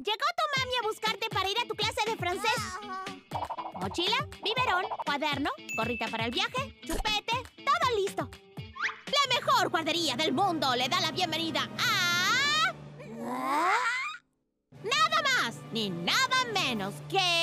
Llegó tu mami a buscarte para ir a tu clase de francés. Mochila, biberón, cuaderno, gorrita para el viaje, chupete, todo listo. La mejor guardería del mundo le da la bienvenida a... Nada más ni nada menos que...